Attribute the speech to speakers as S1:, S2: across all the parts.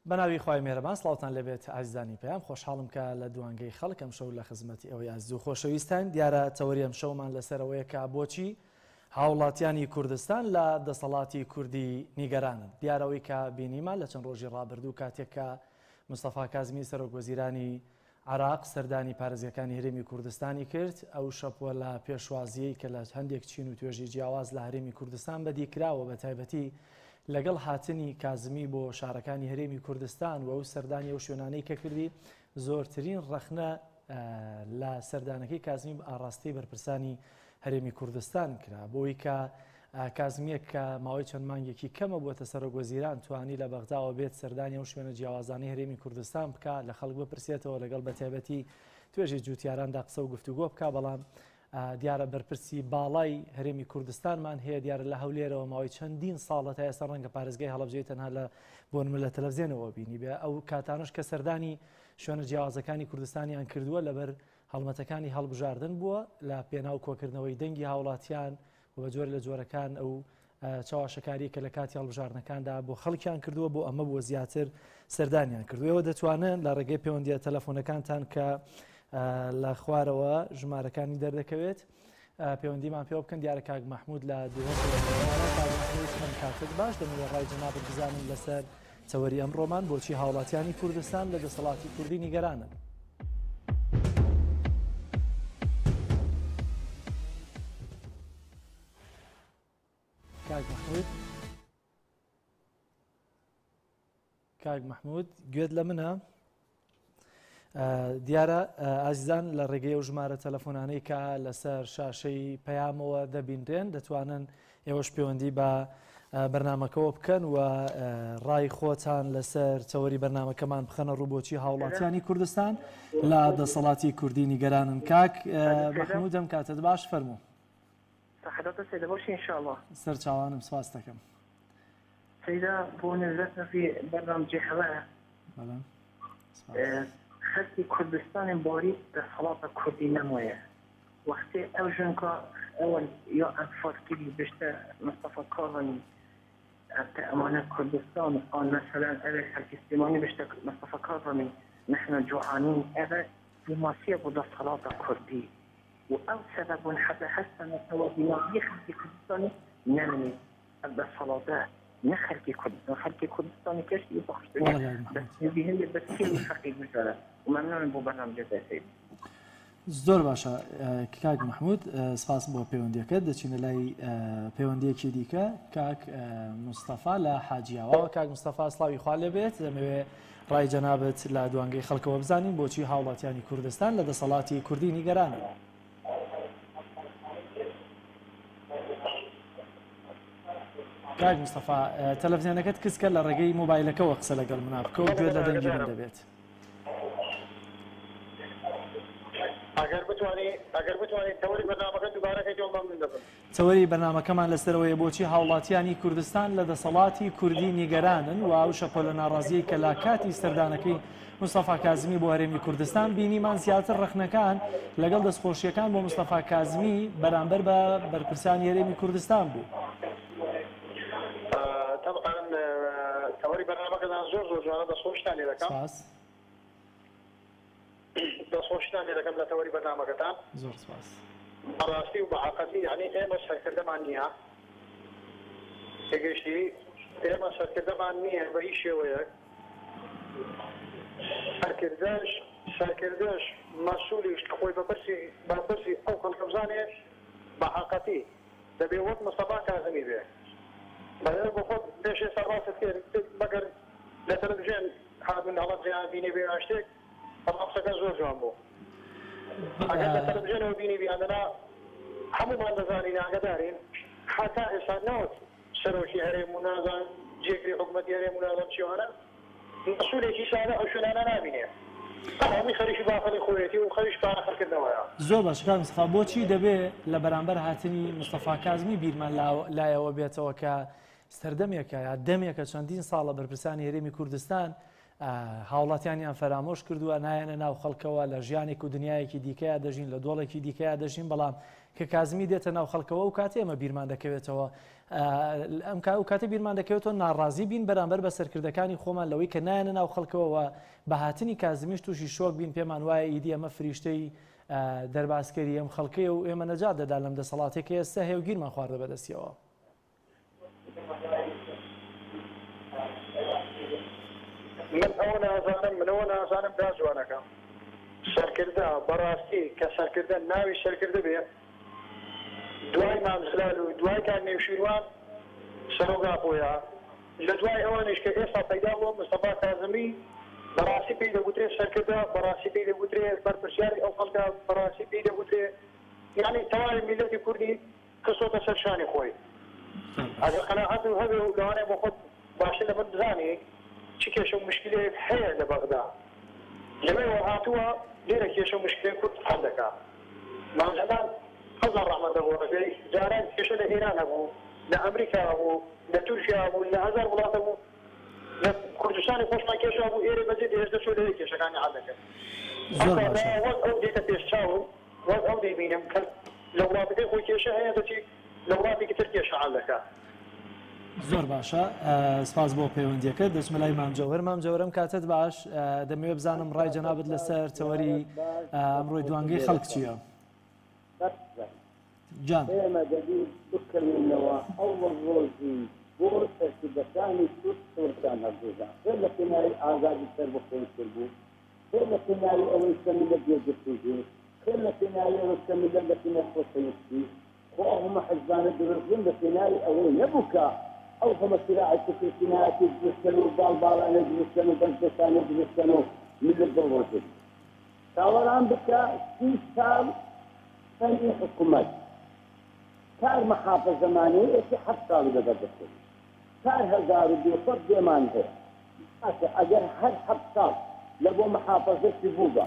S1: بەناوی خوای مێرەبان سڵاوتان لەبێت ئازیزانی پێیان خۆشحاڵم کە لە دوانگەی خەڵک ئەم شەو لە خزمەتی ئەوەی ئازیز و خۆشەویستان دیارە تەوەری ئەم شەومان لەسەرەوەیە کە بۆچی هاوڵاتیانی کوردستان لە دەسەڵاتی کوردی نیگەرانن. دیارەوەی کە بینیمان لە چەند ڕۆژی ڕابردوو کاتێک کە مستەفا کازمی سەرۆکوەزیرانی عراق سەردانی پارێزگەکانی هەرێمی کوردستانی کرد، ئەو شەپوە لە پێشوازیەی کە لە هەندێک چین و توێژی جیاواز لە هەرێمی کوردستان بەدیکراوە بە تایبەتی لەگەڵ هاتنی کازمی بۆ شارەکانی هەرێمی کوردستان و ئەو سەردانی ئەو شوێنانەی کە کردی زۆرترین ڕەخنە لە سەردانەکەی کازمی ئاڕاستی بەرپرسانی هەرێمی کوردستان کرا بۆی کە کازمیەک کە ماوەی چەند مانگێکی کەمە بووەتە سەرۆکوەزیران توانی لە بەغداوە بێت سەردانی ئەو شوێنە جیاوازانەی هەرێمی کوردستان بکە لە خەڵک بپرسێتەوە لەگەڵ بە تایبەتی توێژی جوتیاراندا قسە و گفتوگۆ بکە. بەڵام دیارە بەرپرسی باڵای هەرێمی کوردستانمان هەیە دیارە لە هەولێرەوە ماوەی چەندین ساڵە تا ئێستا ڕەنگە پارێزگای هەڵەبجەی تەنها لە بۆ نمونە لە تەلەڤیزیۆنەوە بینی بێ ئەو کاتانش کە سەردانی شوێنە جیاوازەکانی کوردستانیان کردووە لەبەر هەڵمەتەکانی هەڵبژاردن بووە لە پێناو کۆکردنەوەی دەنگی هاوڵاتیان و بە جۆرە لە جۆرەکان ئەو چاواشەکاری کە لە کاتی هەڵبژاردنەکاندا بۆ خەڵکیان کردووە بۆ ئەمە بۆ زیاتر سەردانیان کردووەوە. دەتوانن لە ڕێگەی پەیوەندیە تەلەفۆنەکانتان کە لە خوارەوە ژمارەکانی دەردەکەوێت پەیوەندیمان پێوە بکەن. دیارە کاک مەحموود لە کاتت باش دەمەوێت ڕای جەنابەت بزانم لەسەر تەوەری ئەمڕۆمان بۆچی هاوڵاتیانی کوردستان لە دەسەڵاتی کوردی نیگەرانن. کاک مەحموود گوێت لە منە؟ دیارە ئازیزان لە ڕێگەی ئەو ژمارە تەلەفۆنانەی کە لەسەر شاشەی پەیامەوە دەبینرێن دەتوانن ئێوەش پەیوەندی بە بەرنامەکەەوە بکەن و ڕای خۆتان لەسەر تەوەری بەرنامەکەمان بخەنە ڕووبۆچی هاوڵاتیانی کوردستان لە دەسەڵاتی کوردی نیگەرانن. کاک مەحموودم کاتت باش فەرموو. سەرچاوانم سواس دەکەم.
S2: سيدة بو نزلتنا في برنامج حواء خلقي كردستان باريس بصلاة كردي نموية وقتي أوجنك أول يا أنفار كيلي بشتا مصطفى كارني أمانة كردستان قال مثلا أول حركي استيماني بشتا مصطفى كارني نحن جوعانين أول ديماسية بدا صلاة كردي وأو سبب حتى حسن التوابينا يخلقي كردستاني نمني بصلاة نخلقي كردستان خلقي كردستاني كاش يبخش بس بهم بس كل حقيقي مثلا وممنون بو برنامج سيد.
S1: زۆر باشە کاک مەحموود سپاس بۆ پەیوەندیەکەت. دەچینە لای پەیوەندیەکی دیکە کاک مستەفا لە حاجیاوە. کاک مستەفا سڵاوی خوا لێبێت دەمەوێ ڕای جەنابەت لە دوانگەی خەڵکەوە بزانین بۆچی هاوڵاتیانی کوردستان لە دەسەڵاتی کوردی نیگەرانن. کاک مستەفا تەلەڤیزیۆنەکەت کچکە لە ڕێگەی مۆبایلەکەەوە قسە لەگەڵ منە بکە و گوێت لە دەنگی من دەبێت. تەوەری بەرنامەکەمان لەسەرەوەی بۆچی هاوڵاتیانی کوردستان لە دەسەڵاتی کوردی نیگەرانن و ئەو شەپۆ لە ناڕازیی کە لە کاتی سەردانەکەی مستەفا کازمی بۆ هەرێمی کوردستان بینیمان زیاتر ڕەخنەکان لەگەڵ دەستخۆشیەکان بۆ مستەفا کازمی بەرامبەر بە بەرپرسانی هەرێمی کوردستان بوو.
S3: تەوەری بەرنامەکەدان زۆر جوانە دەستخۆشتان لێ دەکەم. دەستخۆشتان لێ دەکەم لە تەوەری بەرنامەکەتان.
S1: زۆر سپاس.
S3: بەڕاستی و بەحەقەتی یعنی ئێمە سەرکردەمان نییە. تێگەیشتی ئێمە سەرکردەمان نییە بە هیچ شێوەیەک. سەرکردەش مەسئولیش کە خۆی بەرپرسی ئەو خەڵکە بزانێ بەحەقەتی دەبێ وەک مستەفا کازمی بێ. بەڵێ بۆ خۆت پێش ئێستا ڕاست کرد بەگەر لە تەلەڤیزیۆن هاتبوون هەڵەبجەیان بینی بێ شتێک قسەکە زۆر جوان بوو. ئەگەر لە تەلەڤیزیۆنەوە بینی بیاندنا هەموومان دەزانین ئاگادارین حتا ئێستا نەوت سەرۆکی هەرێم و نازان جێگری حکومەتی هەرێم و نازان چیوانە مەسئولێکی سادە ئەو شوێنانە نابینێ. هەمووی خەریکی باخەڵی خۆیەتی و خەریش پارە خەڵکردنەوەیە.
S1: زۆر باش کاک مستەفا بۆچی دەبێ لە بەرامبەر هاتنی مستەفا کازمی بیرمان لایەوە بێتەوە کە سەردەمێکە یا دەمێکە چەندین ساڵە بەرپرسانی هەرێمی کوردستان هاوڵاتیانیان فەرامۆش کردووە نایەنە ناو خەڵکەوە لە ژیانێک و دنیایەکی دیکەیە دەژین لە دۆڵێکی دیکەیە دەژین بەڵام کە کازمی دێتە ناو خەڵکەوە و کاتێ ئێمە بیرمان دەکەوێتەوە ئەم کاتێ بیرمان دەکەوێتەوە ناڕازی بین بەرامبەر بە سەرکردەکانی خۆمان لەوەی کە نایەنە ناو خەڵکەوە بەهاتنی کازمیش تووشی شۆک بین پێمان وایە ئیدی ئەمە فریشتەی دەرباسکەری ئەم خەڵکەیە و ئێمە نەجات دەدا لەم دەسەڵاتێک کە ئێستا هەیە و گیرمان خواردە بەدەستیەوە.
S3: من ئەوە نازانم دا جوانەکەم سەرکردە بەڕاستی کە سەرکردە ناوی سەرکردە بێ دوای مامزلال و دوای کار نێوشیروان سەرۆگا بۆیە لە دوای ئەوانش کە ئێستا پەیدا بووە مستەفا کاظمی بەڕاستی پێی دەگوترێت سەرکردە بەڕاستی پێی دەگوترێت بەرپرسیاری ئەو خەڵکە بەڕاستی پێی دەگوترێت یعنی تەواوی میلەتی کوردی کەسۆتە سەر شانی خۆی ئەگەر قەناعەت و هەبێ و لەوانەیە بۆ خۆت باشتر لە من بزانی چی کێشە و مشکلێک هەیە لە بەغدا لەمەوە هاتووە لێرە کێشە و مشکلێک کورد حەل دەکات مامزەدان هەزار ڕەحمەت دەگۆڕەکەی جاران کێشە لە ئێران هەبوو لە ئەمریکا هەبوو لە تورکیا هەبوو لە هەزار وڵات هەبوو لە کوردستانی خۆشمان کێشە هەبوو ئێرە بەجێ هێشتا چۆ لەوەی کێشەکانی حەل دەکەن وەک ئەو دێتە پێش چاوم وەک ئەو دەیبینم کە لە وڵاتەکەی خۆی کێشە هەیە دەچی لە وڵاتێکی تر کێشە حەل دەکات.
S1: زۆر باشە سپاس بۆ پەیوەندیەکە دەچمە لای مامجەوهر. مامجەوهرم کاتت باش دەمەوێت بزانم ڕای جەنابەت لەسەر تەوەری ئەمڕۆی دوانگەی خەڵک چییە؟ جان
S4: ئێمە دەبی بکەوێنەوە ئەوڵ ڕۆژی بۆ سەرکردەکانی سوورتان هەبوودا خێر لە کناری ئازادی سەر بەخۆی کرد بوو خێر لە کناری ئەوەی کەمی لە بێگفتوگو خێر لە کناری ئەوەی کەمی لە کنار خۆشەویستی خۆ ئەومە حەزبانە دروستبوون لە کناری ئەوەی نەبوو کە ئەو هەمە سراعی سکرتیناتی دروستکەن و باڵباڵانە دروستکەن و بەنکەسانە دروستکەن و میلت بڕۆژێت چاوەڕان بکە 30 ساڵ فەنی حکوومەت کار محافظ زمانەیەکی 7 ساڵی لەبەر دەستێت کار 1200 دێمان هەیە ئەگەر هەر 7 ساڵ لە بۆ محافظەتی بوو بە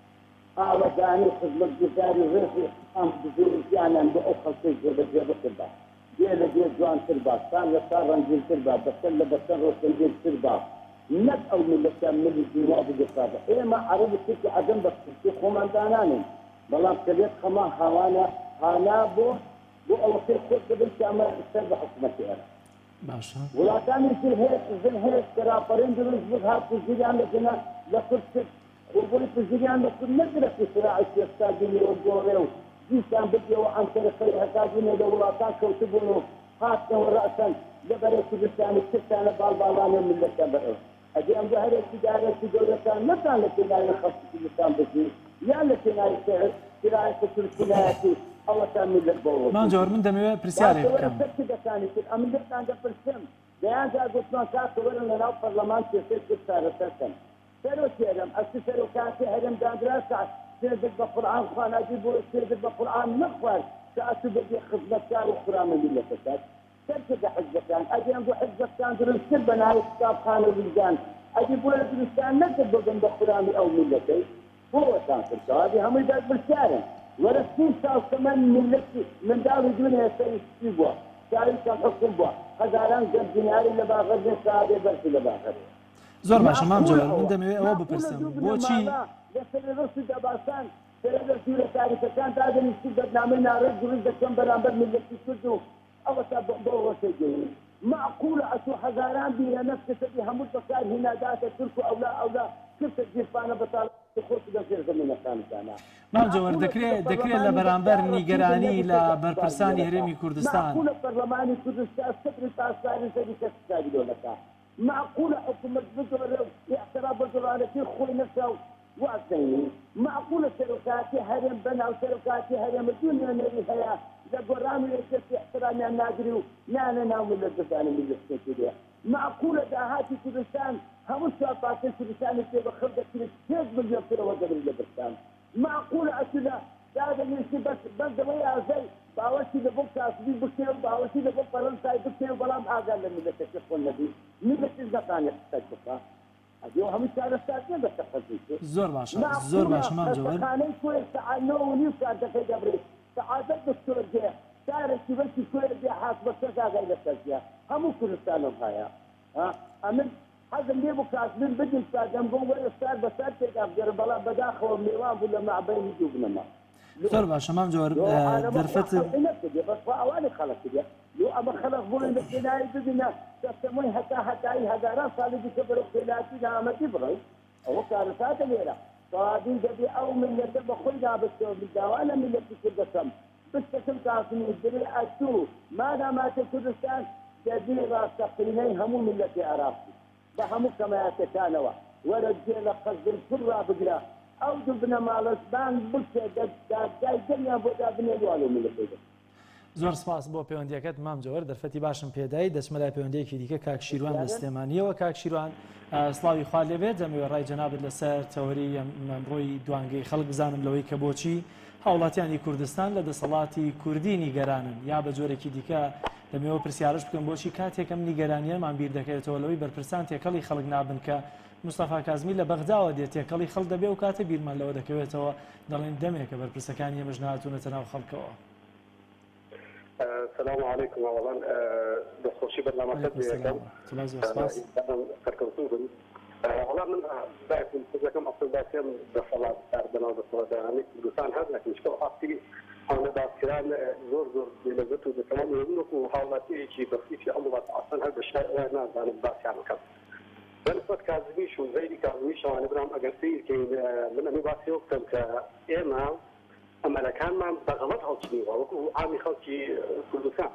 S4: ئاوەدانی خزمەتگوزاری ڕێزی ئەم بزرگیانیان بۆ ئەو خەڵکەی جێبەجێ بکردا دێ لە دێ جوانتر با سان لە سان ڕەنگینتر با بەسەر لە بەسەر ڕۆشنبیرتر با نەک ئەو میلەتە ملی دنیا بگەسابە ئێمە عەرەبی ترکی عەدەم بە پشتی خۆماندانانین بەڵام کەبێت خەما هاوانە هانا بۆ ئەوەکەی خۆت دەبێت کە ئەمە سەر بە حکومەتی ئێرە
S1: باشە
S4: وڵاتانی تر زن هەیە کەراپەرێن دروست بوو هات پزیریان لەگەنە لە کورد کرد خۆبووی پزیریان لە کورد نەگرەتی سراعی سێستاگیری و گۆڕێ و دیسان بدیەوە ئەنکەرەکەی هەتاگونێ لە وڵاتان کەوتبوون و هاتنەوە ڕەسەن لەبەرەی کوردستانی ترکانە باڵباڵانە میلەتە بەئێ ئەگەر ئەم هەرێکی دارێکی دەوڵەتان نەتان لە کناری خەڵکی کوردستان بژی یان لە کناری سراعی تورکینایەتی ئەوەتان میلەت بەوە
S1: مامجەوهر من دەمەوێت پرسیارێک بکەم
S4: دەکانی کرد ئەم لێتان دەپرسم دەیانجا گوتمان کاتە وەرن لەناو پەرلەمان کێشەی کرد چارەسەرکەن سەرۆکێرم ئەستی سەرۆکاتی هەرێم دادرا سعد سێدت بە قورئان خواناجی بۆ سێدت بە قورئان نەخوارد کە ئەتو بەبێ خزمەتکار و قورئان میلەتەکەت سەرکردە حزبەکان ئەگەیان بۆ حزبەکان دروستکرد بە ناوی کتابخانە ویزدان ئەگی بۆیە دروستیان نەکرد بگەن بە قورئانی ئەو میلەتەی بۆوەتان کردەوە ئەبێ هەمووی دادپرسیارن وەرە 30 ساڵ تەمەن میلەتی منداڵی دوێنێ سەریشتی بووە شاریشان حکم بووە هەزاران گەر دیناری لە باغەر بێ سادێ بەرسی لە باغەر
S1: زۆر باشە مامجەوهر من دەمەوێت ئەوە بپرسم بۆچی
S4: لەسەر ڕستی دەباسان سەرەر سوورە تاریخەکان دادەنیشتی بەرنامەی ناڕێک دروست دەکەن بەرامبەر میلەتی کورد و ئەوە تا بۆ ڕۆژێگەی معقولە ئەتو هەزاران بیرە نەفکەسەبی هەموو بەکار هێناداتە تورک و ئەولا کردە گیرفانە بەتاڵ خۆت دەژێر زەمینەکانتانە
S1: مامجەوهر دەکرێت لە بەرامبەر نیگەرانی لە بەرپرسانی هەرێمی کوردستان
S4: معقولە پەرلەمانی کوردستان سەدری پاسداری سەری کەسکاری دۆڵەکە معقولة حكومة بدر اعتراف بدرانتي خوي نفسه واسعين معقولة شركاتي هرم بنا وشركاتي هرم الدنيا نريها لقرام يشتي احترامي النادري نانا ناوم للدفاني من الاستيكيديا معقولة داهاتي كردستان هم الشاطاتي كردستان اللي بخلقة كريس مليون كيلو وزن للدفان معقولة أسلا هذا يمشي بس ويا زي باوشي لبوك تاسبي بكير باوشي لبوك فرنساي بكير بلام هذا اللي تكشف النبي ملة الزقانة تكشفها هذه هم الشارستان بس تخزيك
S1: زور باشا مامجەوهر
S4: خاني كويس تعالوا ونيوكا دفع جبري تعادل دكتور جه تعرف بس كويس جه حاسب السجا غير السجا هم كردستانهم هيا ها أمن هذا اللي بكاس من بدل ساجم قوم ولا استاد بس أنت أقدر بلا بداخل ميران ولا مع بين جوبنا ما
S1: زۆر باشە مام جۆر دەرفەت
S4: بس اواني خلق كده لو اما خلق بوين بكناي بدنا تسموي حتى هزارات صالح كبر خلاتنا ما تبغي او كارثات غيرها فهذه جدي او من يتبع خوينا بس بالدواء من اللي قسم بس كم تعرفين الدري اتو ماذا ما تكردستان جدي راس تقرينين همو ملتي عرفتي فهمو كما يتكانوا ورجل قصد الكرة بقرا او دبنا مال اسبان بس جاي الدنيا بدا بني والو من اللي
S1: زۆر سپاس بۆ پەیوەندیەکەت مام جۆر دەرفەتی باشم پێدای دەچمە لای پەیوەندیەکی دیکە کاک شیروان لە سلێمانیەوە کاک شیروان سڵاوی خوا لێبێت دەمەوێت ڕای جەنابەت لەسەر تەوەری ئەمڕۆی دوانگەی خەڵک بزانم لەوەی کە بۆچی هاوڵاتیانی کوردستان لە دەسەڵاتی کوردی نیگەرانن یا بە جۆرێکی دیکە دەمەوێت پرسیارش بکەم بۆچی کاتێکم نیگەرانیەمان بیر دەکەوێتەوە لەوەی بەرپرسان تێکەڵی خەڵک نابن کە مستەفا کازمی لە بەغداوە دێت تێکەڵی خەڵک دەبێ و کاتە بیرمان لەوە دەکەوێتەوە دەڵێن دەمێکە بەرپرسەکانی ئێمەش نهاتوونەتە ناو خەڵکەوە.
S3: السلام عليكم اولا بخصوصي برنامج والله من باكم كم اصل باكم بصلاه اردنا وبصلاه يعني كردستان هذا لكن مشكله اصلي حول باكران زور بلغته بكمان يقولوا وحاولاتي شيء بسيط في امر اصلا هذا الشيء انا زعلان باك يعني كم بنفت كازميش وزيد كازميش وانا ابراهيم اجنسي كي من اني باسي وقت كايما اما كان ما بغلط او شيء وكو عامي خلقي كردستان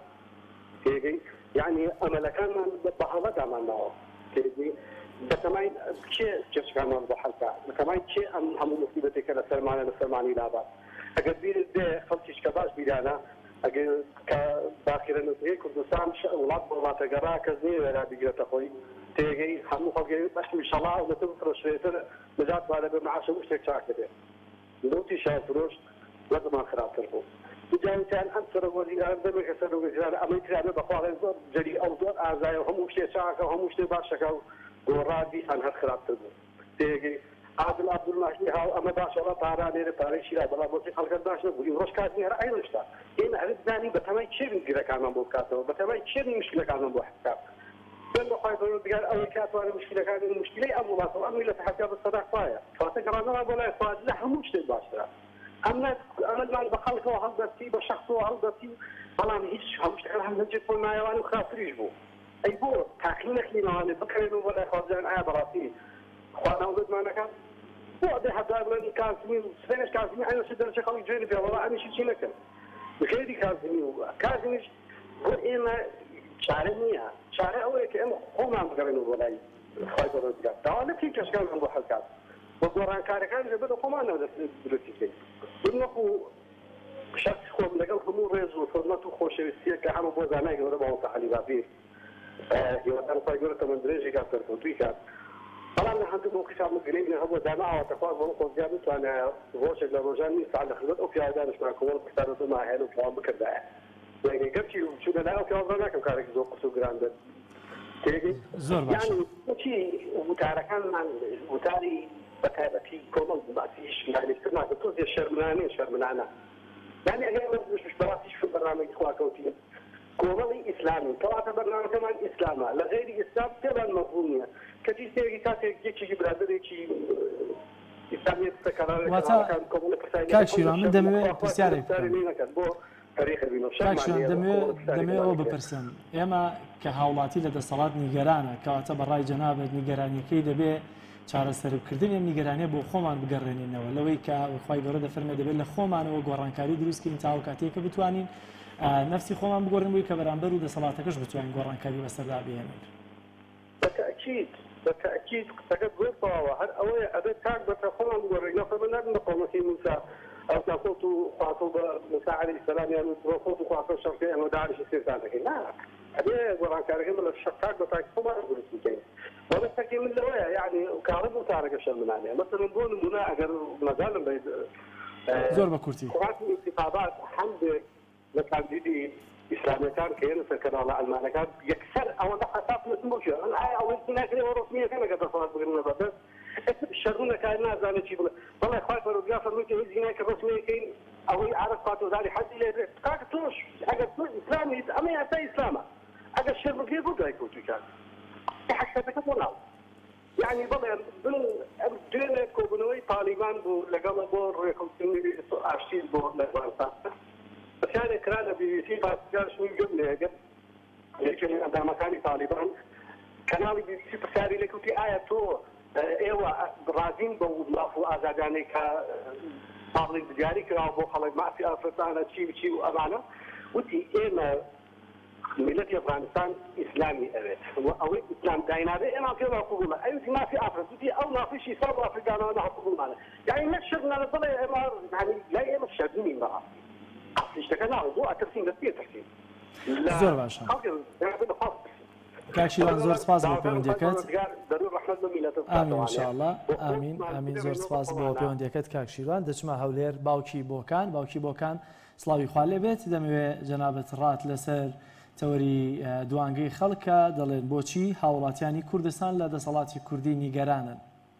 S3: يعني اما كان ما بغلط عملنا كذي بكمان شيء كيف كان بحالته بكمان شيء هم مصيبتك لسلماني لابا اگر بير ده خلقي شكباش بيدانا اگر كباخر نسيه كردستان ولاد بولات غرا كزني ولا بيجرت اخوي تيجي هم خلقي باش ان شاء الله وتذكر شويه نجات بعد بمعاش مشترك شاكده لوتي شايف روش لازم خراب تربو جاي كان انصر ولي عندما كسروا وزاره امريكا بقوا جري او دور اعزاء هم مش شاكه هم مش باشكه ورادي ان خراب تربو تيجي عادل عبد الله هاو اما باش الله تعالى نير تاريخ شيرا بلا بوتي خلق داش نقول روش كاسني رأي نشتا إن عرفت ثاني بتماي تشير نقدر كمان بوكاتو بتماي تشير مشكلة كمان بوحكات بل خايف يقول قال أول كات وأنا مشكلة كان المشكلة أموات وأمي لا تحكي بالصدق فايا فتقرأنا ولا يصاد لا هم مش تباشر أما ما بخلق وهذا بشخص وهذا والله هيش هم مش هم نجيب ما يواني وخاطر يجبو أي بو تأخيرك لي ما أنا بكرة ولا خارجان عاد راسي خوانا ولد ما نكان وده حتى من كازمين سفينش كازمين أنا شدنا شقاوي جاني بيا والله أنا شيء نكان غيري كازمين وإنا شعرنيها شعر أول كأن هم عم بقرنوا ولا خايف ولا تجار تعال كيف كشكان عم بحكات وقران كاركان جبنا قمانا ولا درتي بنقو شخص خو من قال خمور رز وفرمته خوش السيا كانوا بوزانا يقولوا ما هو تعالي بابي يقول أنا فايقول كمان درجة كافر تويكا طبعا نحن نقول كشاب مقريب هو جامعة وتقوى بنقول جامعة وأنا غوش لروجاني سعد خدمت أو في عدان مش معكم ولا كتابة مع هلو كلام بكذا يعني قبتي شو ده لا أو كلام ذا كم كارك زوق سو جراند تيجي يعني شيء وتاركان عن وتاري بكابتي كمان بعديش يعني كنا بتوز شرمنانا يعني أنا مش براسيش في البرنامج إخواتي كومالي إسلامي طلعت برنامج كمان إسلامي لغير إسلام تبع المفهومية كثير سيري تاتي يجي برادر يجي إسلامي تكرر
S1: كاك شيران من دموي بسيارك كاك شيران دموي أو بپرسم ئێمە کە هاوڵاتی لە دەسەڵات نیگەرانە کەواتە بەڕای جەنابەت نیگەرانیەکەی دەبێ چارەسەرکردنی ئەم نیگەرانیە بۆ خۆمان بگەڕێنینەوە لەوەی کە خوای گەورە دەفەرمێ دەبێت لە خۆمانەوە گۆڕانکاری دروستکەین تا ئەو کاتێک کە بتوانین نفسی خۆمان بگۆڕین بووی کە بەرامبەر و دەسەڵاتەکەش بتوانین گۆڕانکاری بەسەردا بهێنین.
S3: بالتأكيد تكاد غير طاوة هل أوي أبد كان بتخون ورجنا فمن أجل نقوم في موسى أو نقول خاطب موسى عليه السلام يعني نقول خاطب شرطي أنه داعش يصير ذلك لا أبي وران كارجين من الشقاق بتاعك فما أقول اسمه ولا تكي من لوايا يعني كهرب وتعرق الشر من عليه مثلا نقول منا أجر مازال بيد
S1: زور بكورتي
S3: قرأت انتخابات حمد مثلا جدي إسلامي كان كينو سكر الله المعنى كان يكسر أو ضحكات مسموشة الآية أو السنة كذا ورسمية كان قد صارت بغيرنا بس الشرطة كان ناس زاني شيء والله خايف ورجع فرميته هزينا كرسمية كين أو يعرف قاتل ذلك حد اللي كاك توش أجر إسلامي أما يعطي إسلامه أجر الشر كيف بده يكون كان حتى تكتبونه يعني والله بن دينك وبن ڕێکەوتنەوەی تالیبان بوو لەگەڵ بۆ ڕێکەوتنەوەی ئاشتیز بۆ لە ئەفغانستان پرسیارێک کرا لە BBC پاسدارشوی گوێم لێگە یەکێک لە ئەندامەکانی تالیبان کەناڵی BBC پرسیاری لێکوتی ئایا تۆ ئێوە ڕازین بە وڵات و ئازادانەی کە پاڵێک دیاری کراوە بۆ خەڵک مافی ئافرەتانە چی و ئەمانە وتی ئێمە ملەتی ئەفغانستان ئیسلامی ئەوێت ئەوەی ئیسلام داینابێ ئێمە پێوە قوبوڵە ئەوتی مافی ئافرەتی ئەو نافیشی سەڵ ئافریکانەوە ناقوبوڵمانە یعنی نەک شەرنانە بڵێ ئێمە لای ئێمە شەرنی بەڕاستی ئەفریشتەکە ناوە بۆ ئەترسین دەست پێ ترسین
S1: زۆر باشە کاکشیوان زۆر سپاس بۆ پەیوەندیەکەت ئامین ئینشاءالله ئامین زۆر سپاس بۆ پەیوەندیەکەت کاکشیوان دەچمە هەولێر باوکی بۆکان سڵاوی خوا لێبێت دەمەوێت جەنابەت ڕات لەسەر تەوەری دوانگەی خەڵکە دەڵێن بۆچی هاوڵاتیانی کوردستان لە دەسەڵاتی کوردی نیگەرانن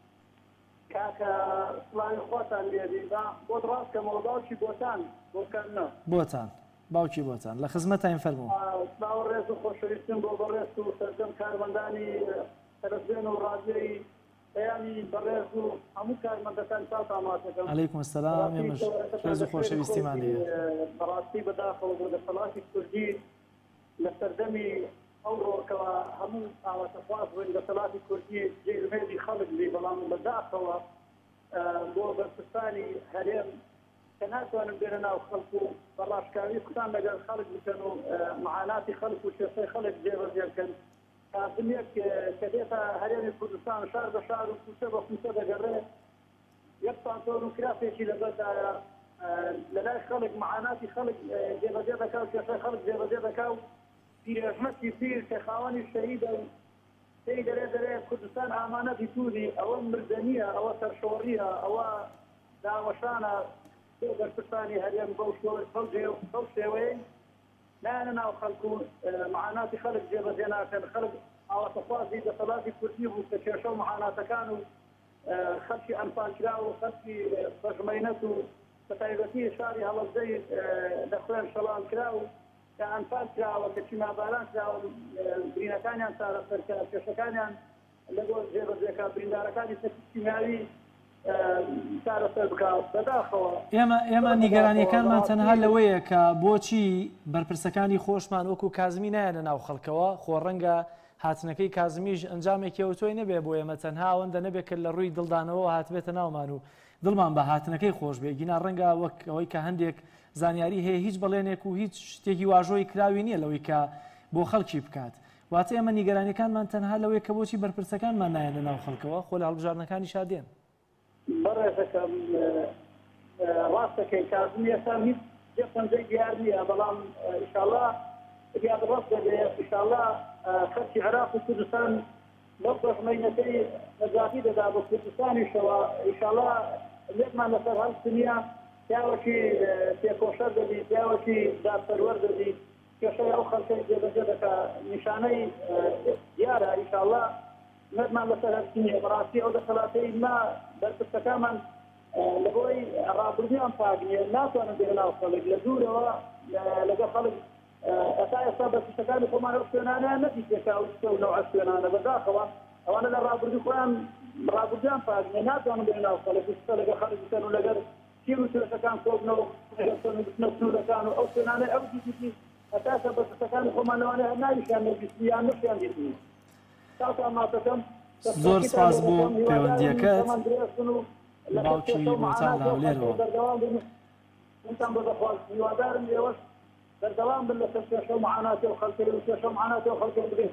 S5: کاکە سڵاوی خۆتان لێبێدا بۆت ڕاستکەمەوە باوکی بۆکانە
S1: باوکی بۆتان لە خزمەتان فەرموو
S5: سڵاو ڕێز و خۆشەویستم بۆ بەڕێز و سەرجەم کارمەندانی تەلەڤیزیۆن و ڕادیۆی پەیامی بەڕێز و هەموو کارمەندەکان چاو ئامادەکەم
S1: عەلەیکوم ئەسسەلام ئێمەش ڕێز و خۆشەویستیمان لێیە
S5: بەڕاستی بەداخەوە بۆ دەسەڵاتی کوردی لە سەردەمی ئەو ڕۆکەوە هەموو ئاواتەخواز بووین دەسەڵاتی کوردی جێژمێری خەڵک بی بەڵام بەداخەوە بۆ بەرپرسانی هەرێم کە ناتوانن بێنە ناو خەڵک و بەڕاشکاوی قسان لەگەڵ خەڵک بکەن و معاناتی خەڵک و کێشەی خەڵک جێبەجێ بکەن کاتژمێک کە دێتە هەرێمی کوردستان شار بە شار و کوچە بە کوچە دەگەڕێت یەک پانتۆر و کراسێکی لەبەردایە لەلای خەڵک معاناتی خەڵک جێبەجێ دەکا و کێشەی خەڵک جێبەجێ دەکا و پیرەژمەتی پیر کە خاوەنی شەهیدە و پێی دەرێ کوردستان ئامانەتی توودی ئەوە مردنیە ئەوە سەرشۆڕیە ئەوە داوەشانە بەرپرسانی هەرێم بەو شێوەیە نایەنە ناو خەڵک و معاناتی خەڵک جێبەجێ ناکەن خەڵک ئاواتەخوازی دەسەڵاتی کوردی بوو کە کێشە و معاناتەکان و خەڵکی ئەنفانکرا و خەڵکی بەژمەینەت و بەتایبەتی شاری هەڵەبجەی لە خوێن شەڵام کرا و کە ئەنفان کراوە کە چیماباران کراوە برینەکانیان چارەسەرکە کێشەکانیان لەگەڵ جێبەجێکە بریندارەکانی کیمیاوی چارەسەر بکات بەداخەوە
S1: ئێمە نیگەرانیەکانمان تەنها لەوەیە کە بۆچی بەرپرسەکانی خۆشمان وەکو کازمی نایەنە ناو خەڵکەوە خۆ ڕەنگە هاتنەکەی کازمیش ئەنجامێکەوە تۆی نەبێ بۆ ئێمە تەنها ئەوەندە نەبێت کە لە ڕووی دڵدانەوە هاتبێتە ناومان و دڵمان بە هاتنەکەی خۆش بێ گینا ڕەنگە وەک ئەوەی کە هەندێک زانیاری هەیە هیچ بەڵێنێک و هیچ شتێکی واژۆی کراوی نییە لەوەی کە بۆ خەڵکی بکات واتە ئێمە نیگەرانیەکانمان تەنها لەوەی کە بۆچی بەرپرسەکانمان نایەنە ناو خەڵکەوە خۆ لە هەڵبژارنەکانی شادێن
S5: بەڕێزەکەم ڕاستەکەی کازمی ئێستا هیچ پەنجەی دیار نییە بەڵام ئینشاءالله دیار ڕاست دەبێت ئینشاءالله خەڵکی عێراق و کوردستان بەو ڕەحمەینەکەی نەجاتی دەدا بە کوردستانیشەوە ئینشاءالله لێکمان لەسەر هەڵستنیە پیاوەکی پێکۆشەر دەبی پیاوەکی دادپەروەر دەبی کێشەی ئەو خەڵکەی جێبەجێ دەکا نیشانەی دیارە ئینشاءالله نەتمان لەسەر هەڵستنیە بەڕاستی ئەو دەسەڵاتەی ما بەرپرسەکانمان لەبۆی ڕابردویان پاگنیە ناتوانن بێنە ناو خەڵک لە دوورەوە لەگەڵ خەڵک ئەتا ئێستا بەرپرسەکانی خۆمان ئەو شوێنانە نەدیتێکا و نەوع شوێنانە بەداخەوە ئەوانە لە ڕابردوو خۆیان ڕابردویان پاگنیە ناتوانن بێنە ناو خەڵک لەگەڵ خەڵک بکەن و لەگەر تیر و تێشەکان کۆبنەوە سنوورەکان و ئەو شوێنانە ئەو دیتی ئەتاسە بەرپرسەکانی خۆمان لەوانەیە هەر ناویشیان نەبیستی یان نەشیان دیتنی تاکە ئاماتەکەم
S1: زۆر سپاس بۆ پەیوەندیەکەت باوکی بۆتان لە هەولێرەوە
S5: هیوادارم ئێوەش بەردەوام بن لەسەر کێشە و معاناتی و خەڵکی و کێشە و معاناتی و خەڵکی بگرین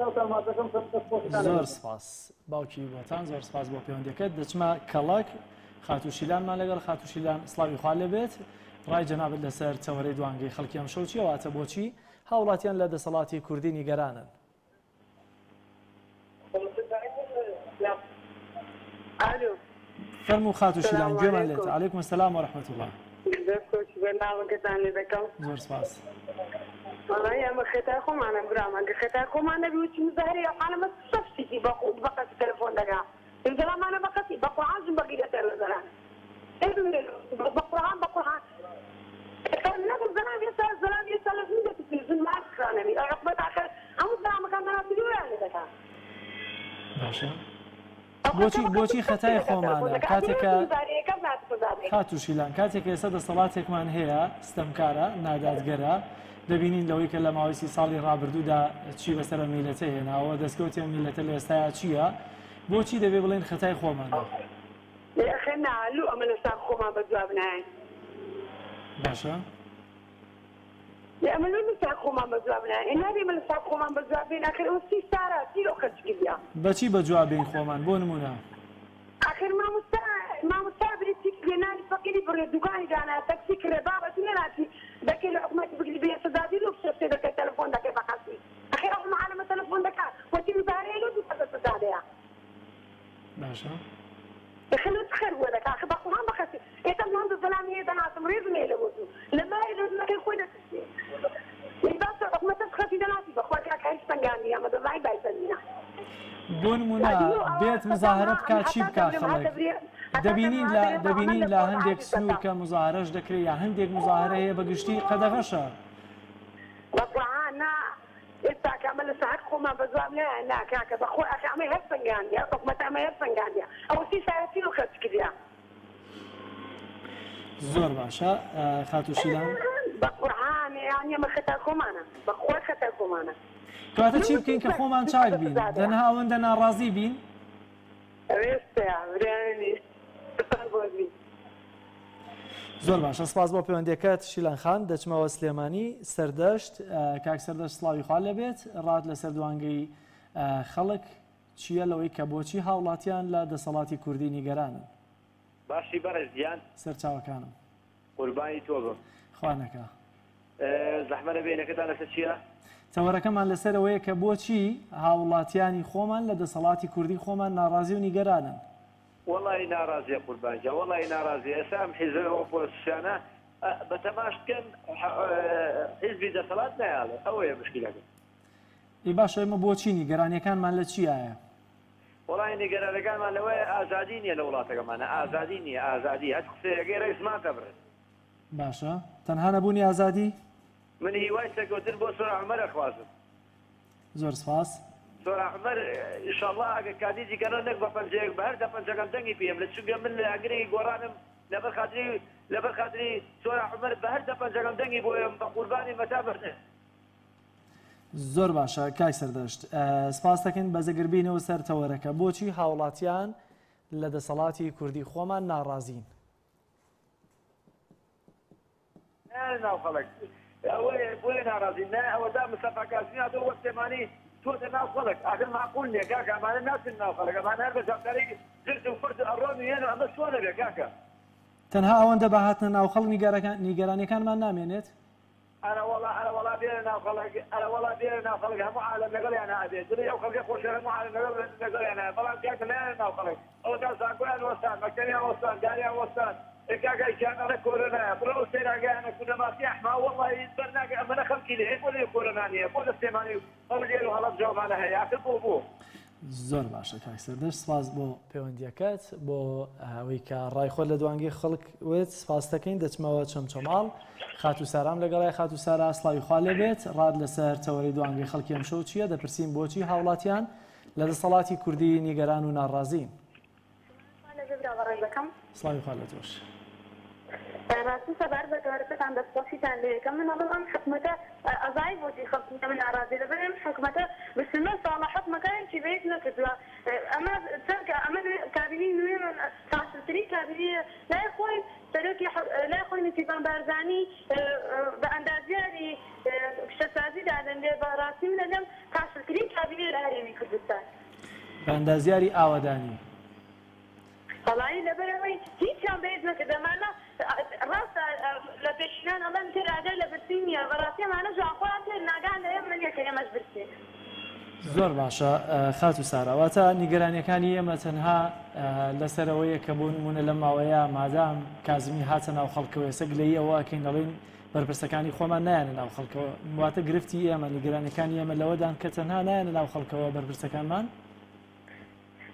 S1: زۆر سپاس باوکی بۆتان زۆر سپاس بۆ پەیوەندیەکەت دەچمە کەڵک خاتوشیلانمان لەگەڵ خاتوشیلان سڵاوی خوا لێبێت ڕای جەنابەت لەسەر تەوەرەی دوانگەی خەڵکی ئەم شەو چییە واتە بۆچی هاوڵاتیان لە دەسەڵاتی کوردی نیگەرانن فەرموو خاتوشیلان گوێمان لێت عەلەیکوم السەلام وەرەحمەتوڵڵاه زۆر سپاس
S6: والله ئەمە خێتای خۆمانە برامە گە خێتای خۆمان نەبی وچی مزاهری ئەقالەمە سەفسیتی بەقەسی تەلەفۆن دەگا ئینجەڵامانە بەقەسی بە قورعانم بەقیدەتەر لەزەران بە قورعان نەگەم زەلام ئێستا زەلام ئێستا لەزمی دەتوزن ماسکرانەوی ئەو عقبەت ئاخر هەموو زەلامەکان بەناسی دووران لێ دەکا
S1: باشە بۆچی خەتای خۆمانە کاتێکە خاتوشیلان کاتێک ئێستا دەسەڵاتێکمان هەیە ستەمکارە نادادگەرە دەبینین لەوەی کە لە ماوەی 30 ساڵی ڕابردوودا چی بەسەر میلەتە هێناوە دەستکەوتی میلەتە لە ئێستایا چییە بۆچی دەبێ بڵێن خەتای خۆمانە
S6: نالو ئەمە لە ساق خۆمان بەجواب نایە
S1: باشە
S6: ئەمە لە ساق خۆمان بەجواب نایە نابێ من لە ساق خۆمان بەجواب بێن ئاخر ئەو 30 سارە چیرۆ خەرجکردیا
S1: بەچی بەجواب بین خۆمان بۆ نمونە
S6: آخر مامۆستا بریتی لێنانی فەقیری بڕێ دوکانی دانا تەکسی کرێ بابەت نەراتی دەکەی لە حکومەتی بگری بێ سەدادی لۆ شەفتێ دەکەی تەلەفۆن دەکەی بەقەسی آخر ئەو معالەمە تەلەفۆن دەکات وەتی مزارەیە لۆ دوو سەدە سەدادەیە
S1: باشە
S6: خلت خير ولك اخي بقى ما بخسي اذا ما عنده سلام هي انا تمريض ميل وزو لما يرد لك خويا اذا صدق ما تسخسي دلاتي بخوك كايش تنغاني يا مدام باي باي سنينا
S1: بۆ نمونە بێت مزاهرە بکات چی بکات خەڵک دەبینین لە هەندێک سنوور کە مزاهرەش دەکرێت یا هەندێک مزاهرە هەیە بەگشتی قەدەغەشە
S6: إنت كمل ساعات خوما بزوام لا كاكا بخو أخي عمي هالفنجان يا طب ما هالفنجان يا أو سي ساعتي لو خدت كذا
S1: زۆر باشە خاتوشیلان
S6: بقرعان يعني ما ختار خومانا بخو ختار خومانا
S1: کاتە چی بکەین کە خۆمان چاک بین دەنها ئەوەندە ناڕازی بین زۆر باشە سپاس بۆ پەیوەندیەکەت شیلان خان دەچمەوە سلێمانی سەردەشت کاک سەردەشت سڵاوی خوا لەبێت ڕات لەسەر دوانگەی خەڵک چییە لەوەی کە بۆچی هاوڵاتیان لە دەسەڵاتی کوردی نیگەرانن
S7: باشی بەڕێزیان
S1: سەرچاوەکانم
S7: قوربانی تۆ بم
S1: خوانەکە
S7: زەحمەتە بینەکەتان لەسەر چییە؟
S1: تەوەرەکەمان لەسەرەوەیە کە بۆچی هاوڵاتیانی خۆمان لە دەسەڵاتی کوردی خۆمان ناڕازی و نیگەرانن
S7: وڵی ناڕازیە قوربانجا وڵی ناڕازی ئێسام حیزەوە پۆسیشانە بە تەماشکەن حیزبی دەسەڵات نایاڵێ ئەوەیە مشکلەکە
S1: باشە ئێمە بۆچی نیگەرانیەکانمان لە چیایە؟
S7: وڵی نیگەرانەکانمان لەوەیە ئازادی نییە لە وڵاتەکەمانە ئازادی نییە ئازادی هەت قسەیەگەی ڕێزماتە بڕێت
S1: باشە تەنها نەبوونی ئازادی؟
S7: من هیوای سەرکەوتن بۆ سۆرا عومەرە خوازم
S1: زۆر سپاس
S7: سۆرا عومەر ئینشاڵڵا ئەگەر کاندیدی کەنەوە نەک بە پەنجەیەک بە هەر پەنجەکەم دەنگی پێم لە چونکە من لە ئەگرەی گۆڕانم لەبەر خاتری سۆرا عومەر بە هەر پەنجەکەم دەنگی بۆیم بە قوربانی مەتا بردێ
S1: زۆر باشە کاک سەردەشت سپاس دەکەین بەزەگربینەوە سەر تەوەرەکە بۆچی هاوڵاتیان لە دەسەڵاتی کوردی خۆمان ناڕازین
S7: ناو خەڵک بۆیە ناڕازی نه ئەوەدا مستەفا کاسمیات تۆ وەستێمانی تۆتە ناو خەڵک ئاخر معقول نییە کاکە ئەمانە ناچن ناو خەڵک ئەمانە هەر بە زەمداری زرد و کورد ئەڕۆن و هێن ئەمە چۆنە بێ کاکە
S1: تەنها ئەوەندە بەهاتنە ناو خەڵک نیگەرانیەکانمان نامێنێت
S7: أنا والله بيرنا خلق أنا والله بيرنا خلق هم عالم نقول أنا أبي تري أو خلق خوش هم عالم نقول أنا فلان كيف لا أنا خلق أو كان سأقول أنا وستان مكاني وستان جاري وستان إكاكا كان أنا كورونا برو سيرا أنا كنا ما في أحمى والله يتبرنا أنا خلقي لي يقول لي كورونانية يقول استماني قبل يلو هلا جواب أنا هي أكل بوبو
S1: زۆر باشە کاک سەردەشت سپاس بۆ پەیوەندیەکەت بۆ ئەوەی کە ڕای خۆت لە دوانگەی خەڵک وێت سپاس دەکەین دەچمەوە چەمچەماڵ خاتو سارام لەگەڵای خاتو سارا سڵاوی خوا لێبێت ڕاد لەسەر تەوەری دوانگەی خەڵکی ئەمشەو چییە دەپرسین بۆچی هاوڵاتیان لە دەسەڵاتی کوردی نیگەران و ناڕازین سڵاوی خوا لە تۆش
S8: راستی سبار بگرده کند دستوشی تنده کم من اول آن حکمت ازای بودی خب من اراضی رو بریم حکمت بسنه صالحات مکان چی بیت نکرد و اما ترک اما کابینی نوی من تاسیری کابینی لا خوی ترکی لا خوی نتیجان برزانی به اندازیاری شتازی دادن به راستی من دم تاسیری کابینی الهریمی کردستان
S1: به اندازیاری آوادانی
S8: والله لبروي هيك كان بيدنا كذا معنا راس لبشنا الله نتر عدل لبسينيا براسي معنا جو اخوات ناقان يمن يكي مجبرتي
S1: زۆر باشە خاتو ساراواتە نیگەرانیەکانی ئێمە تەنها لەسەرەوەیە کە بۆ نمونە لە ماوەیە مادام کازمی هاتە ناو خەڵکەوە ێستا گلەیی ئەوەکەین دەڵێن بەرپرسەکانی خۆمان نایەنە ناو خەڵکەوە واتە گرفتی ئێمە نیگەرانەکانی ئێمە لەوەدان کە تەنها نایەنە ناو خەڵکەوە بەرپرسەکانمان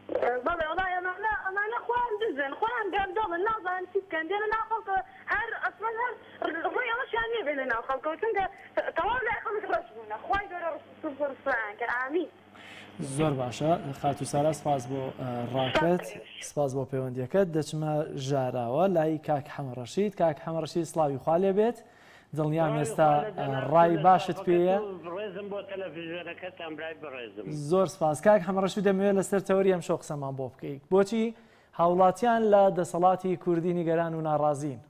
S8: والله انا خوان دزن خوان قام دول النظام سكن دينا ناخذ هر مثلا ڕۆی ئەوەشیان نیە بێ لە ناو خەڵکەوە چونکە تەواو لای خەڵک ڕەش بوونە خوای گەورە ڕسووریان کە ئامین.
S1: زۆر باشە خاتو سارا سپاس بۆ ڕاکەت سپاس بۆ پەیوەندیەکەت دەچمە ژاراوە لای کاک حەمە ڕەشید کاک حەمە ڕەشید سڵاوی خوا لێ بێت دڵنیام ئێستا ڕای باشت پێیە
S9: ڕێزم بۆ تەلەڤیزیۆنەکەتان برای بەڕێزم
S1: زۆر سپاس کاک حەمە ڕەشید دەمەوێت لەسەر تەوەری ئەم شەو قسەمان بۆ بکەیت بۆچی هاوڵاتیان لە دەسەڵاتی کوردی نیگەران و ناڕازین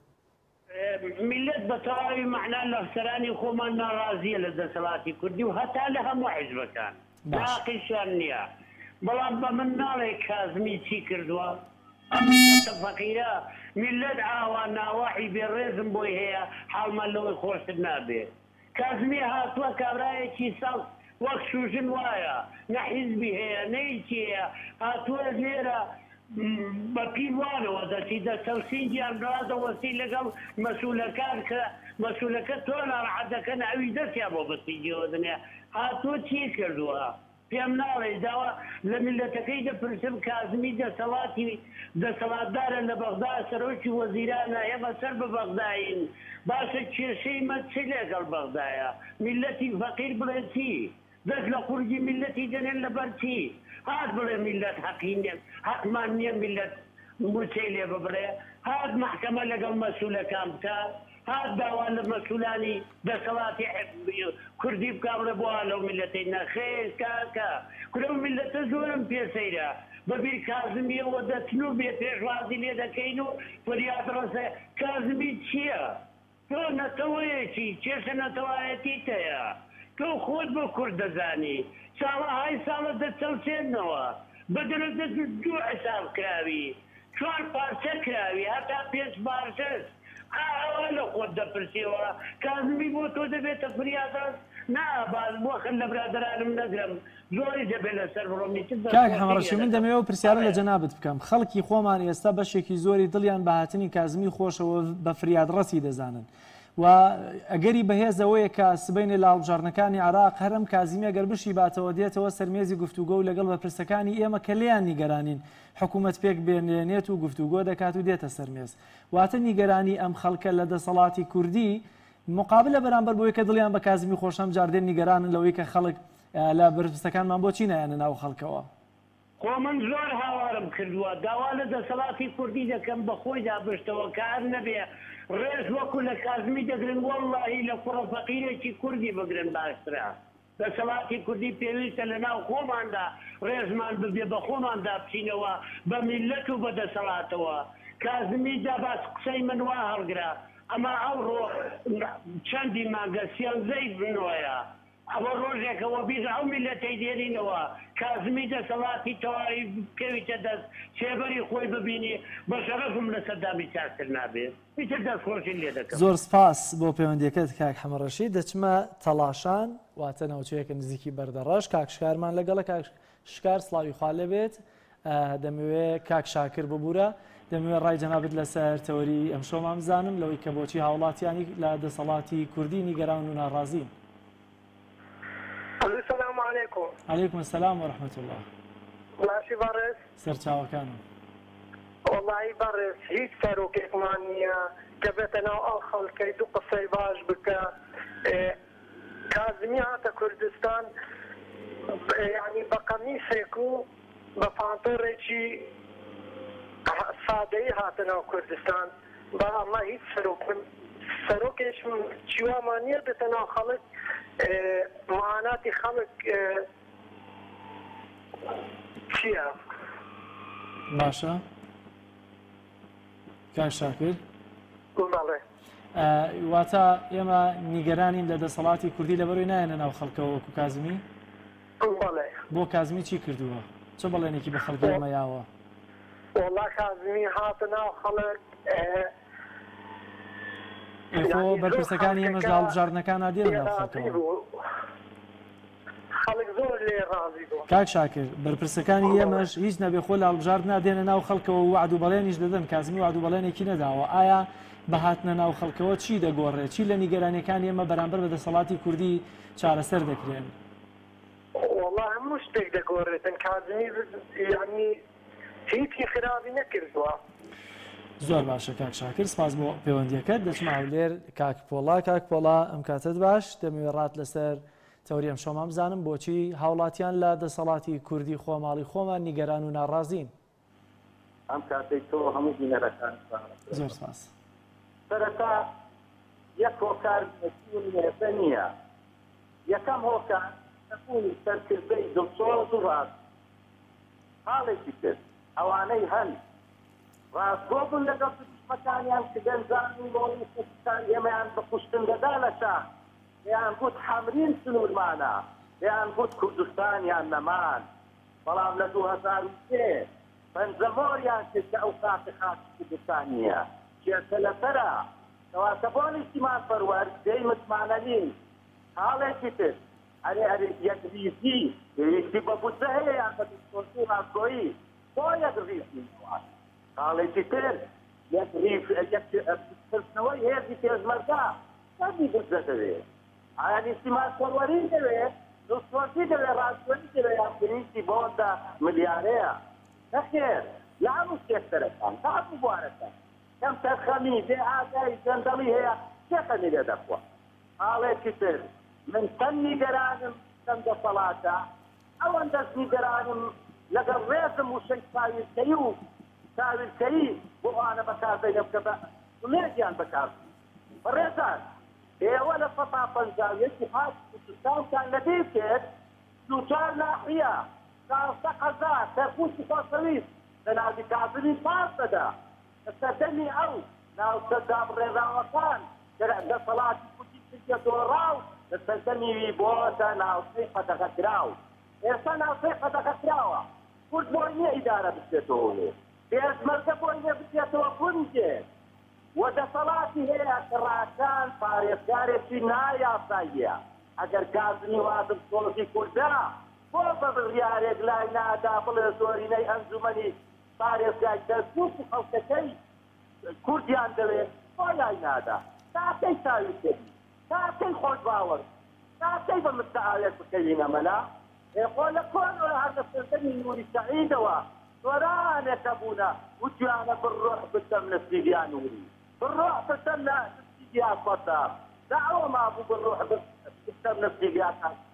S9: میلەت بە تەواوی مەعنا لە سەرانی خۆمان ناڕازیە لە دەسەڵاتی کوردی و هەتا لە هەموو حیزبەکان ناقیشیان نییە بەڵام بە من ناڵێ کازمی چی کردووە فەقیرە میلەت ئاوا ناوەحی بێڕێزم بۆی هەیە حاڵمان لەوەی خۆشتر نابێت کازمی هاتووە کابرایەکی سەڵ وەک شوژن وایە نە حیزبی هەیە نەیکی هەیە هاتووە لێرە بە پیوانەوە دەچی دەسەوسینجیان ڕادەوەسی لەگەڵ مەسوولەکان کە مەسوولەکە تۆ ناڕەحەت دەکەن ئەوی دەستیان بۆ بەسیجیەوە دنیا هاتووە چی کردووە پێم ناڵێ داوە لە میلەتەکەی دەپرسم کازمی دەسەڵاتدارە لە بەغدا سەرۆکی وەزیرانە ئێمە سەر بە بەغداین باشە کێشەی مە چی لەگەڵ بەغدایە میلەتی فەقیر بڵێ چی دەست لە قورگی میلەتی دەنێن لەبەر چی هات بڵێ میلەت حەقی نیە حەقمان نییە میلەت موچەی لێ ببڕێ هات محکەمە لەگەڵ مەسوولەکان بکە هات داوا لە مەسوولانی دەسەڵاتی کوردی بکە بڵێ بۆ لەو میلەتەی نەخێر کاکە کورە میلەتە زۆرم پێسەیرە بەبیر کازمیەوە دەچن و بێ پێشوازی لێ دەکەین و فریاد ڕەسە کازمی چییە تۆ نەتەوەیەکی کێشە نەتەوایەتی تەیە تۆ خۆت بۆ کورد دەزانی ساڵەهای ساڵە دەچەوچێنەوە بەدرەدە دوو حساب کراوی 4 پارچە کراوی هەتا 5 پارچەس ئەوە لە خۆت دەپرسیەوە کازمی بۆ تۆ دەبێتە فریادڕەس ناباز بۆ خەن لە برادرانم نەگرم زۆری دەبێت لەسەر بڕۆمی
S1: کاک حەمەڕەشی من دەمەوێت پرسیارە لە جەنابەت بکەم خەڵکی خۆمان ئێستا بەشێکی زۆری دڵیان بە هاتنی کازمی خۆشەوە بە فریادڕەسی دەزانن و ئەگەری بەهێزەوەیە کە سبەینێ لە هەڵبژاردنەکانی عراق هەرم کازمی ئەگەر بشی باتەوە دێتەوە سەرمێزی گفتوگۆ و لەگەڵ بەرپرسەکانی ئێمە کە لێیان نیگەرانین حکوومەت پێک بێنێنێت و گفتوگۆ دەکات و دێتە سەرمێز واتە نیگەرانی ئەم خەڵکە لە دەسەڵاتی کوردی مقابلە بەرامبەر بۆی کە دڵیان بە کازمی خۆشەم جاردێن نیگەرانن لەوەی کە خەڵک لە بەرپرسەکانمان بۆچی نایەنە ناو خەڵکەوە
S9: خۆ من زۆر هاوارم کردووە داوا لە دەسەڵاتی کوردی دەکەم بە خۆی دابشتەوە کار نەبێ ڕێز وەکو لە کازمی دەگرن وەڵڵاهی لە کوڕە فەقیرێکی کوردی بگرن باشترە دەسەڵاتی کوردی پێویستە لە ناو خۆماندا ڕێزمان ببێ بە خۆماندا بچینەوە بە میلەت و بە دەسەڵاتەوە کازمی داباس قسەی من وا هەڵگرا ئەمە ئەوڕۆ چەندی مانگە سیانزەی بنۆیە ئەوە ڕۆژێکەوە بیز ئەو میلەتەی دێنینەوە کازمی دەسەڵاتی تەواوی بکەویتە دەست سێبەری خۆی ببینی بە شەرەفم لە سەردامی چاکتر نابێت ئیتر دەستخۆشی لێ دەکەم
S1: زۆر سپاس بۆ پەیوەندیەکەت کاک حەمەڕەشید دەچمە تەڵاشان واتە ناوچەیەکە نزیکی بەردەڕەش کاک شکارمان لەگەڵە کاک شکار سڵاوی خوا لەبێت دەمەوێت کاک شاکر ببوورە دەمەوێت ڕای جەنابەت لەسەر تەوەری ئەم شۆمان بزانم لەوەی کە بۆچی هاوڵاتیانی لە دەسەڵاتی کوردی نیگەران و ناڕازین.
S5: السلام عليكم.
S1: عليكم السلام ورحمة الله.
S5: ماشي بارس.
S1: سرچاوەکانم.
S5: والله بارس هیچ سەرۆکێکمان نییە کە بێتە ناو ئەو خەڵکەی دوو قسەی باش بکە کازمی هاتە کوردستان یعنی بە قەمیسێک و بە پانتۆڕێکی سادەیی هاتە ناو کوردستان بە ئەمە هیچ سەرۆکێک چیوامان نییە بێتە ناو خەڵک معاناتی خەڵک چییە؟
S1: باشە کاک شاکر
S5: بەڵێ
S1: واتە ئێمە نیگەرانین لە دەسەڵاتی کوردی لەبەرەوەی نایەنە ناو خەڵکەوە وەکو کازمی؟
S5: بەڵێ
S1: بۆ کازمی چی کردووە؟ چ بەڵێنێکی بە خەڵکی ئێمە یاوە؟
S5: وەڵا کازمی هاتە ناو خەڵک
S1: خۆ بەرپرسەکانی ئێمەش لە هەڵبژاردنەکان نادێنە ناو خەڵکەوە.
S5: خەڵک زۆر لێ ڕازی بوو.
S1: کاک شاکر بەرپرسەکانی ئێمەش هیچ نەبێ خۆ لە هەڵبژارد نادێنە ناو خەڵکەوە و وعد و بەڵێنیش دەدەن کازمی وعد و بەڵێنێکی نەداوە ئایا بە هاتنە ناو خەڵکەوە چی دەگۆڕێت چی لە نیگەرانیەکانی ئێمە بەرامبەر بە دەسەڵاتی کوردی چارەسەر دەکرێن؟
S5: وەڵا هەموو شتێک دەگۆڕێتن کازمی یعنی هیچی خراپی نەکردووە.
S1: زۆر باشە کاک شاکر سپاس بۆ پەیوەندیەکەت دەچمە لێر کاک پۆڵا ئەم کاتت باش دەمەوێت ڕات لەسەر تەوریەم شۆمان بزانم بۆچی هاوڵاتیان لە دەسەڵاتی کوردی خۆماڵی خۆمان نیگەران و ناڕازین.
S4: ئەم کاتەی تۆ هەموو بینەرەکان
S1: زۆر سپاس.
S4: سەرەتا یەک هۆکار نێسە نییە. یەکەم هۆکار تەکوونی سەرکردەی دڵسۆز و ڕاست حاڵێکی کرد ئەوانەی هەن ڕاستگۆ بوون لەگەڵ دژمەکانیان کە دەنجان و ڕۆڵی کوردستان ئێمەیان بە کوشتن دەدا لە شار یان گوت حەمرین سنوورمانە یان گوت کوردستانیان نەمان بەڵام لە 2003 پەنجەمۆریان کرد کە ئەو کاتە خاکی کوردستانیە کێسە لەسەرە کەواتە بۆ نیشتیمان پەروەر دەی متمانەنین حاڵێکی تر ئەرێ یەکریزی پێویستی بە بودجە هەیە یان بە دستۆرسی ڕاستگۆیی بۆ یەکریزی حاڵێکی تر یەککردنەوەی هێزی پێشمەرگا چەندی بودجە دەوێت ئایا نیشتیمان پەروەری دەوێت دستۆرسی دەوێت ڕاستگۆیی دەوێت یان پێویستی بۆندا ملیارەیە نەخێر لە هەموو سێکتەرەکان تا هەموو بوارەکان کەم تەرخەمی بێ ئاگای جەندەڵی هەیە سێخەمی لێ دەخوا حاڵێکی تر من چەند نیگەرانم چەند دەسەڵاتە ئەوەندەش نیگەرانم لەگەڵ ڕێزم و شەی چاویلکەی و چاویلکەی بۆ ئەوانە بەکاردەینە بکە بە ومێدیان بەکاربوو بەڕێزان ئێوە لە سەتا پەنجاویەکی پاس کوردستانتان لەبیر کرد دووچار ناحیە 100,000 سەرپوشتی خۆشەویست لە ناوی کازمی پاس دەدا لە سەردەمی ئەو ناوچەندام ڕێراوەکان دەسەڵاتی کوردی بچێتەوە ڕاو لە سەردەمی بۆتە ناوچەی قەدەغەکراو ئێستا ناوچەی قەدەغەکراوە کورد بۆی نییە ئیدارە بچێتەوە پێشمەرگە بۆی نییە بچێتەوە گونجێ وە دەسەڵاتی هەیە کە ڕاکان پارێزگارێکی نایاساییە ئەگەر کازمی وازم سۆڵی کوردە بۆ بە بڕیارێک لای نادا بڵێ زۆرینەی ئەنجومەنی پارێزگای دەستوت و خەڵکەکەی کوردیان دەوێت بۆ لای نادا تاکەی چاویلکەی تاکەی خۆش باوەڕ تاکەی بە مستعارێت بکەوینە مەلا ئێخۆ لە کۆنەوە هەر لە سەردەمی نووری سەعیدەوە سۆرانێکە بوونە وتیانە بڕۆح بتەم لە سیدیان نووری بڕۆح بتەم لە سیدیان خۆتام داوە مابوو بڕۆح بتەم لە سیدیان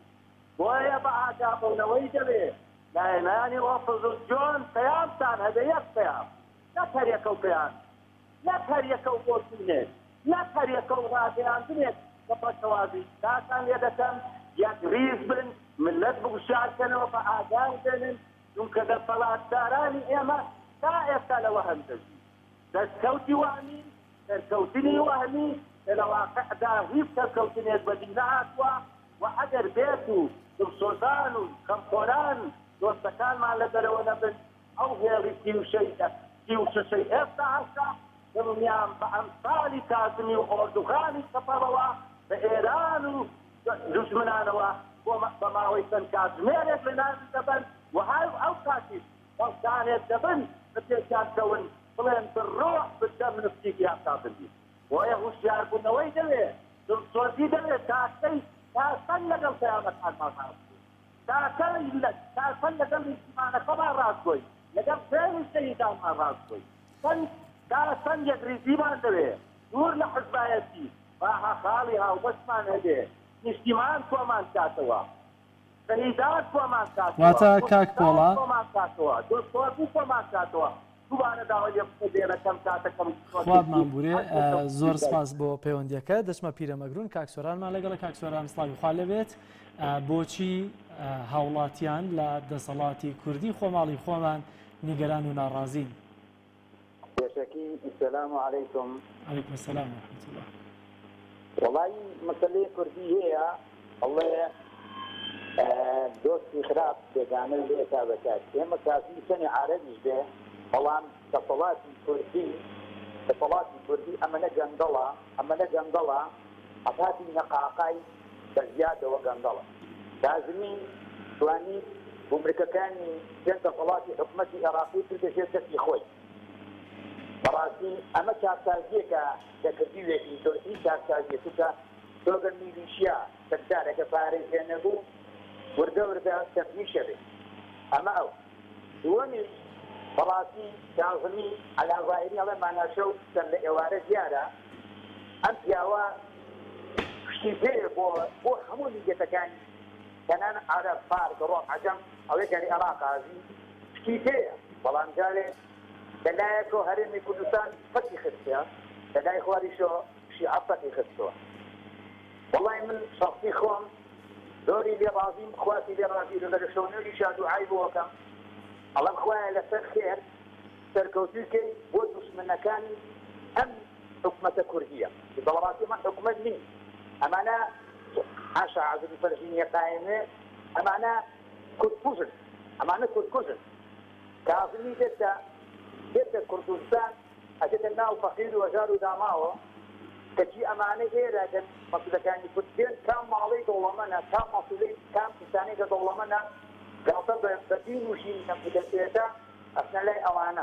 S4: بۆیە بە ئاگابوونەوەی دەوێت لایەنانی ئۆفزل جۆن پەیامتان هەبێ یەک پەیام نەک هەر یەکە و پەیام نەک هەر یەکە و بۆچینێت نەک هەر یەکە و ڕاگەیاندنێت بە پەشەوازی کاتان لێ دەکەم یەک ریز بن ملت بگوشارکەنەوە بە ئاگام دێنن چونکە دەسەڵاتدارانی ئێمە تا ئێستا لەوە هەندەزی دەستکەوتی وهمی دەرکەوتنی وهمی لە واقعدا هیچ دەرکەوتنێک بەدی نەهاتووە و ئەگەر بێت و دڵسۆزان و خەمخۆران دۆستەکانمان لە دەرەوە نەبن ئەو هێڵی تیوشەشەی ئێستا هەستا دڵنیان بە ئەمساڵی کازمی و ئۆردوغانی سەپەڕەوە بە ئێران و دوژمنانەوە بە ماوەی چەند کاتژمێرێک لە ناوی دەبن و هەر ئەو کاتیش خەڵکانێک دەبن بە پێشیانکەون بڵێن بڕۆح بدەم نفتێکیان کاتبی بۆیە هوشیاربوونەوەی دەوێت دڵسۆزی دەوێت تاکەی تاکەن لەگەڵ قیامەتانمان ڕاستگۆی تاکەن لەگەڵ نیشتیمانەکەمان ڕاستگۆی لەگەڵ پێویستەیدامان ڕاستگۆی تاکەن یەکریزیمان دەوێت دوور لە حزبایەتی باها خاڵی هاوبەشمان هەبێ نیشتیمان کۆمان کاتەوە سەهیدان کۆمان کاتەوە
S1: واتە کاک پۆڵا
S4: کۆمان کاتەوە دۆستۆربوو کۆمان کاتەوە دووبارە داوای لێبکەم کاتەکەم
S1: خوابمان بورێ زۆر سپاس بۆ پەیوەندیەکە دەچمە پیرەمەگرون کاکسۆرانمان لەگەڵە کاکسۆران سڵاوی خوا لەبێت بۆچی هاوڵاتیان لە دەسەڵاتی کوردی خۆماڵی خۆمان نیگەران و ناڕازین
S4: پێشەکی السلام عەلەیکم
S1: عەلەیکم السلام ورحمەتوڵڵاه
S4: وڵی مەسەلەی کوردی هەیە ئەڵێ دۆستی خراپ بێگانە لێتا بەکات ئێمە کافی سەنی عارەبیش بێ بەڵام دەسەڵاتی کوردی ئەمەنە گەندەڵە ئەفاتی نەقاقای بەزیادەوە گەندەڵە لازمی توانی گومرکەکانی پێنج دەسەڵاتی حکومەتی عێراقی کردێت دەستی خۆی بەڕاستی ئەمە چاکسازیەکە دەکردیوێتی تۆرسی چاکسازیەکە تۆگەر میلیشیا سەردارەکە پارەی پێنەبوو وردە تەفنیشە بێت ئەمە ئەو دووەمیش
S10: بەڵاتی کاظمی عەلاڤایری ئەڵێ ماناشەو چەند لە ئێوارە دیارە ئەم پیاوە شتی پێیە بۆ هەموو میلەتەکانی کەنان عەرەب فارس ڕۆم عەجەم ئەوەی گەری عێراقازی شتی پێیە بەڵام جارێ لەلایەکەوە هەرێمی کوردستان فەتی خستە لەلای خواریشەوە شیعە فەتی خستەوە وەڵای من شەخسی خۆم زۆری لێ ڕازیم خواتی لێ ڕازی لە شەونێری شادوعای بۆکەم ئەڵەم خوایە لەسەر خێر سەرکەوتووکەی بۆ دوشمنەکانی ئەم حکومەتە کوردیە بەڵاتی من حکومەت نین ئەمانە حاشا عەزەی فەرژینیە قایمێ ئەمانە کورد ئەمانە کورد کاظمی دێتە کوردستان ئەدێتە ناو فەقیر و هەژار و داماوە کەچی ئەمانە ئێرە مەسئولەکانی کوردستان کام ماڵەی دەوڵەمەنە کام مەسئولەی کام کیسانەی دەوڵەمەنە گاڵتە بەدین و ژینی نەمودەتێتە ئەسنە لای ئەوانە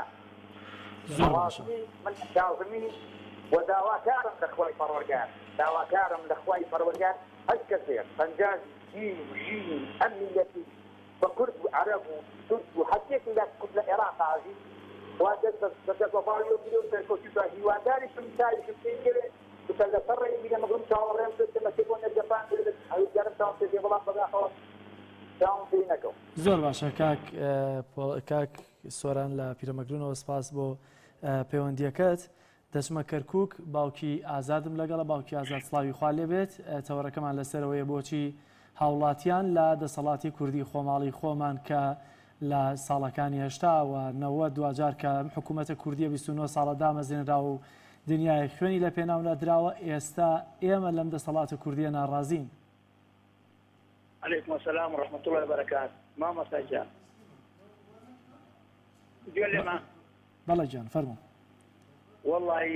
S10: من کاظمی و داواکارم لەخوای پەروەردگار داواکارم لەخوای پەروەردگار هەر کەسێک پەنجازی جین و ژین ئەم میلەتی بە کورد و عەرەب و تورک و هەرکێکی لە کورد لە عێراقازی وا دەست بەدەست بەباڵی و گیرێ و سەرکەوتووە هیواداریشم تاریشم پێی کرێ بکە لەسەر ڕێی میلە مەگرم چاوەڕێم کردمەکە بۆ نەرگەپان کرد هەویگەرم تاوان پێ بەڵام بەداخەوە تاوان پێی نەکەوم
S1: زۆر باشە کاک سۆران لە پیرەمەگرونەوە سپاس بۆ پەیوەندیەکەت دەچمە کەرکووک باوکی ئازادم لەگەڵە باوکی ئازاد سڵاوی خوا لێبێت تەوەرەکەمان لەسەرەوەیە بۆچی هاوڵاتیان لە دەسەڵاتی کوردی خۆماڵی خۆمان کە لە ساڵەکانی هێشتا و 90 دوجار کە حکوومەتە کوردیە 29 ساڵە دامەزێنرا و دنیای خوێنی لە پێناو نەدراوە ئێستا ئێمە لەم دەسەڵاتە کوردیە ناڕازین.
S11: عليكم السلام ورحمة الله وبركاته. ما مساجان. قال ما.
S1: بلا جان فرمو.
S11: والله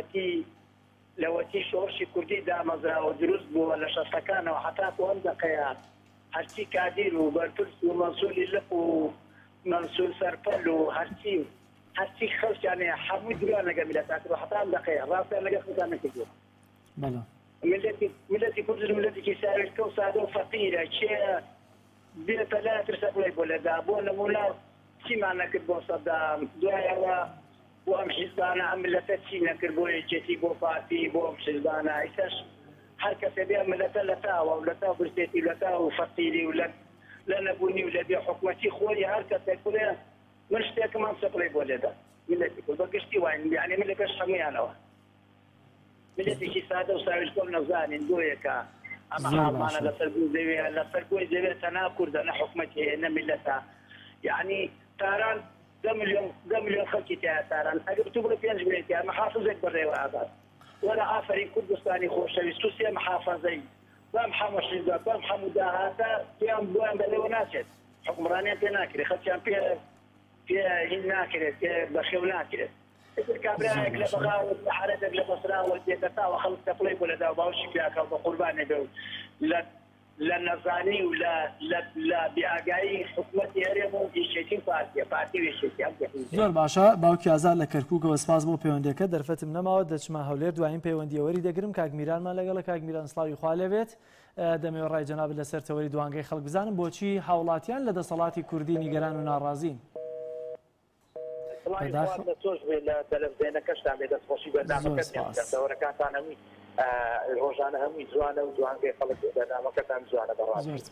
S11: لوتي شورشي كردي دا مزرعة ودروس بو ولا شخصكان وحتى قوم دقيقات. هرتي كادير وبرتلس ومنصول لك ومنصول سرفل وهرتي خلص يعني حمود درانا قبل تاكل وحتى دقيقة راسي أنا قصدي أنا كده.
S1: بلا.
S11: ملتي كردز ملتي كيسار الكوسة فقيرة شيء بين ثلاث رسالة ولا دابون مولا شي معنى كتبوا صدام دعاء وام حزبانا عملت تشينا كربوا جتي بو فاتي بو حزبانا ايش حركة سبيا ملت لتا ولا برستي لتا وفقيري ولا لا نبوني ولا بي حكومتي خوي حركة كلها منشتي كمان سقلي ولا دا ملتي كل بقشتي وين يعني ملك الشمي انا ملتي شي ساده وساوي كل نوزان ندويكا اما معنا لسرقوي زي تناكر انا حكمتي انا ملتها يعني تاران ده مليون خلقي تاران اجبت له بينج بيتي محافظه بري وهذا ولا عافري كردستاني خوش سوسيه محافظي ومحمد شيزات ومحمد هذا قيام بوان بلوناتت حكم راني تناكري خدشان فيها هناكري بخيو ناكري الكابريك لبغاوة حارتك لبصرة والديتتا وخلص تقليب ولا دا باوشي فيها قرباني دو لا نزاني ولا بأجاي حكومتي هرمو يشتين فاتي ويشتين
S1: زۆر باشە باوکی ئازاد لە کەرکووکەوە سپاس بۆ پەیوەندیەکە دەرفەتم نەماوە دەچمە هەولێر دوایین پەیوەندیەوەری دەگرم کاک میرانمان لەگەڵە کاک میران سڵاوی خوا لێبێت دەمەوێت ڕای جەنابەت لەسەر تەوەری دوانگەی خەڵک بزانم بۆچی هاوڵاتیان لە دەسەڵاتی کوردی نیگەران و ناڕازین.
S10: تۆش بێ لە تەلەڤیزیۆنەکەشتان بێ دەستخۆشی بەردامەکەتیان دەورەکانتان هەمووی ڕۆژانە هەمووی جوانە و جوانگەی خەڵک بەردامەکەتان جوانە بەڕاستی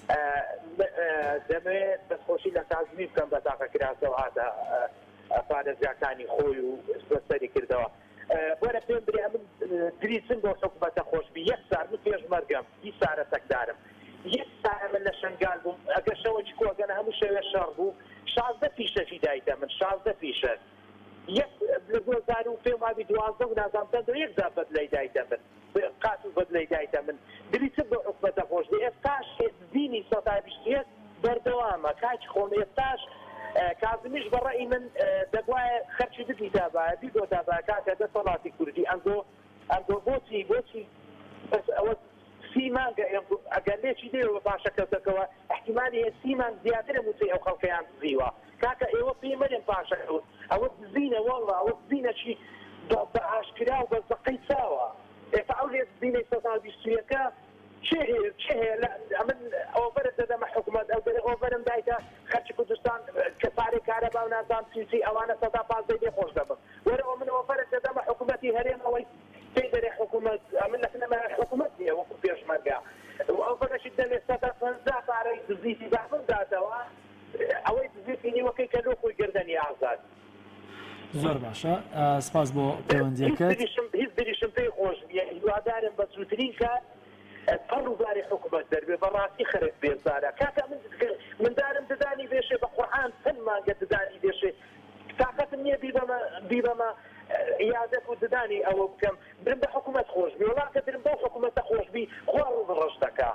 S10: دەمەوێت دەستخۆشی لە کازمی بکەم بە تاقە کراسەوە هاتە پارێزگاکانی خۆی و بەسەری کردەوە بۆرە پێم برێ من دریچم بۆ حکومەتە خۆشبی یەک سار من پێشمەرگەم 20 سارە تەکدارم یەک سارە من لە شنگال بووم ئەگەر شەوەی کۆگەنە هەموو شەوێ شەڕ بوو 16 پیشەشی دایتە من 16 پیشە لە 2005 ماوی 12 و نازانم یەک جا بەدلەی دایتە من قات و بەدلەی دایتە من دریچم بۆ حکومەتە خۆشبی ئێستاش دینی سەتای بیستێت بەردەوامە کاکی خۆم ئێستاش کازمیش بەڕێی من دەبوایە خەرچی بدیتا بایە بیدۆتا بە کاتە دەسەڵاتی کوردی ئەنگۆ بۆچی ئەوە سیمانگە ئەگەر لێکی دێەوە باشەکەوتەکەەوە احتیمالی سیمان زیاترە موچی ئەو خەڵکەیان زیوە کاکە ئێوە پێمەرێن پاشەکەوت ئەوە بزینە وەڵڵا ئەوە بزینەکی بە ئاشکرا و بە زەقەی چاوە ئێستا ئەو لێ بزینەی سەتای بیستویەکە چه من ئۆڤەرە دەدەمە حکوومەت ئەو ئۆڤەرم دایکە خەرچی کوردستان کە پارەی کارەبا و نازان چیسی ئەوانە سەدا پازدەی لێ خۆش دەبن وەرەوە من ئۆڤەرە دەدەمە حکوومەتی هەرێمەوەی پێی دەرێ حکوومەت من لەکنەمە حکوومەت نییە وەکو پێشمەرگا ئەوڤەرەشی دەلێ سەدا پەنجا پارەی دزیتی بافم داتەوە ئەوەی دزیتی نیوەکەی کە لۆخۆی گردنی ئازاد
S1: زۆر باشە سپاس بۆ پەیوەندیەکەت
S10: هیچ دریشم پێی خۆش هیوادارم بە زووترین کات پەڕووباری حکوومەت دەربێ بەڕاستی خەرت بێزارە کاکە من دارم ددانی بێشێ بە قورئان چەند مانگە ددانی بێشێ تاقەتم نییە بیبەمە یادەک و ددانی ئەوە بکەم برم بە حکوومەت خۆشبی وڵاتە درم بۆ حکوومەتە خۆشبی خوا ڕوو ڕەش دەکا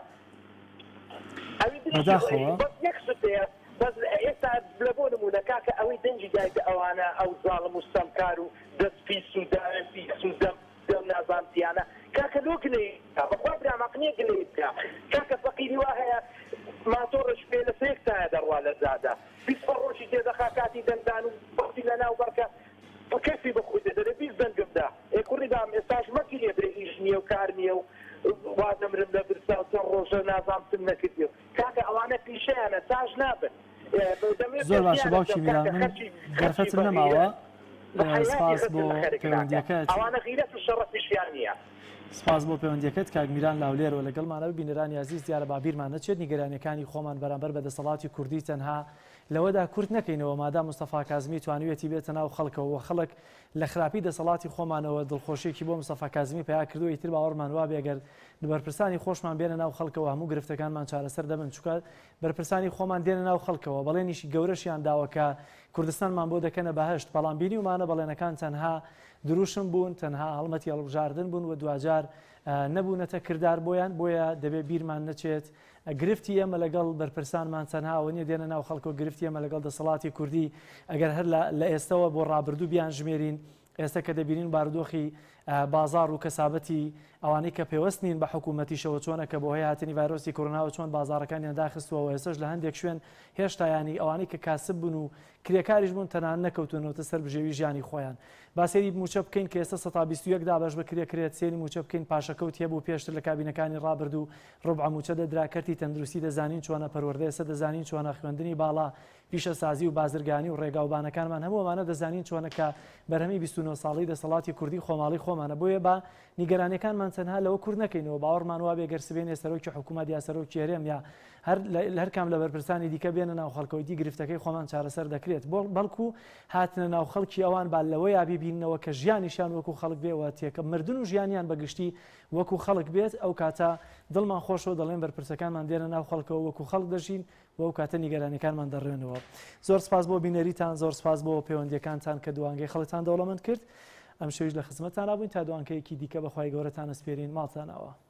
S10: یەک سوتەیە بەس ئێستا لە بۆ نمونە کاکە ئەوەی دەنجی دایکە ئەوانە ئەو زاڵم و سەمکار و دەست پیس و پیس و دەم نازانتیانە کاکە لۆ گلەی بەخوا برامەقنیە گلەی بکە کاکە فەقیری وا هەیە ماتۆڕش پێ لە سێک تایە دەڕوا لە زادا 20 ڕۆژی تێدەخا کاتی دەنگدان و بەختی لە ناو بەرکە کەسی بەخۆی دەدەرە 20 دەنگمدا کوڕیدام ئێستاش مەکی لێ برێ هیچ نییە و کار نییە و وازەمرم لە برسا و چەند ڕۆژە نازانتم نەکردی کاکە ئەوانە پیشەیانە تاژ نابن
S1: زۆر باشە باوکی میران من گەرفەتم نەماوە سپاس بۆ پەیوەندیەکەت
S10: ئەوانە غیرەت و شەڕەتیشیان نییە
S1: سپاس بۆ پەیوەندیەکەت کاگمیران لاولێرەوە لەگەڵمانەوە بینەرانی عزیز دیارە بابیرمان نەچێت نیگەرانیەکانی خۆمان بەرامبەر بە دەسەڵاتی کوردی تەنها لەوەدا کورت نەکەینەوە مادام مستەفا کازمی توانوێتی بێتە ناو خەڵکەوە خەڵک لە خراپی دەسەڵاتی خۆمانەوە دڵخۆشیێکی بۆ مستەفا کازمی پیا کردو ئیتر باوەڕمان وا بێگەر بەرپرسانی خۆشمان بێنە ناو خەڵکەوە هەموو گرفتەکانمان چارەسەر دەبن چونکە بەرپرسانی خۆمان دێنە ناو خەڵکەوە بەڵێنیشی گەورەشیان داوە کە کوردستانمان بۆ دەکەنە بەهەشت بەڵام بینی ومانە بەڵێنەکان تەنها دروشم بوون تەنها هەڵمەتی هەڵبژاردن بوون و دوجار نەبوونەتە کردار بۆیان بۆیە دەبێ بیرمان نەچێت گرفتی ئێمە لەگەڵ بەرپرسانمان تەنهاوە نیە دێنە ناو خەڵکەوە گرفتی ئێمە لەگەڵ دەسەڵاتی کوردی ئەگەر هەر لە ئێستەوە بۆ ڕابردوو بیان ژمێرین ئێستا کە دەبینین بارودۆخی بازار و کەسابەتی ئەوانەی کە پێوەست نین بە حکوومەتیشەوە چۆنە کە بۆ هەیە هاتنی ڤایرۆسی کۆرۆناوە چۆن بازارەکانیان داخستووە ئێستاش لە هەندێک شوێن هێشتا ینی ئەوانەی کە کاسب بوون و کرێکاریش بوون تەنان نەکەوتونەوە سەر بژێوی ژیانی خۆیان باسێری موچە بکەین کە ئێستا 121 دابش بکرێت سێری موچە بکەین پاشەکەوت هەبوو پێشتر لە کابینەکانی ڕابرد و ڕوبع موچە دەدراکەتی تەندروستی دەزانین چۆنە پەروەردە ئێستا دەزانین چۆنە خوێندنی باڵا پیشە سازی و بازرگانی و ڕێگاوبانەکانمان هەمووەمانە دەزانین چۆنە کە بەرهەمی 29 ساڵی دەسەڵاتی کوردی خۆماڵی خۆمانە بۆیە بە نیگەرانەکانمان تەنها لەوە کورد نەکەینەوە باوەڕمان وا بێ گەرسبێنێ سەرۆکی حکوومەت یا سەرۆکی هەرێم یا هەر کام لە بەرپرسانی دیکە بێنە ناو خەڵکەوەی گرفتەکەی خۆمان چارەسەر دەکرێت بەڵکو هاتنە ناو خەڵکی ئەوان با لەوەی یابیبینەوە کە ژیانیشان وەکو خەڵک بێەوە تێکە مردن و ژیانیان بەگشتی وەکو خەڵک بێت ئەو کاتە دڵمان خۆشەوە دەڵێن بەرپرسەکانمان دێنە ناو خەڵکەوە وەکو خەڵک دەژین و ئەو کاتە نیگەرانیەکانمان دەڕێنەوە زۆر سپاس بۆ بینەریتان زۆر سپاس بۆ پەیوەندیەکانتان کە دوانگەی خەڵکتان دەوڵەمەند کرد ئەم شەویش لە خزمەتتان بووین تا دوانکەیەکی دیکە بەخوای گەورەتان ئەسپێرین ماڵتانەوە